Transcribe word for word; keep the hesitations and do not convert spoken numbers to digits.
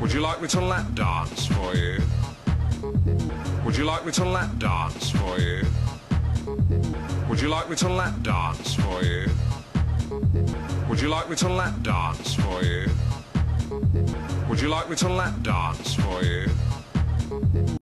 Would you like me to lap dance for you? Would you like me to lap dance for you? Would you like me to lap dance for you? Would you like me to lap dance for you? Would you like me to lap dance for you?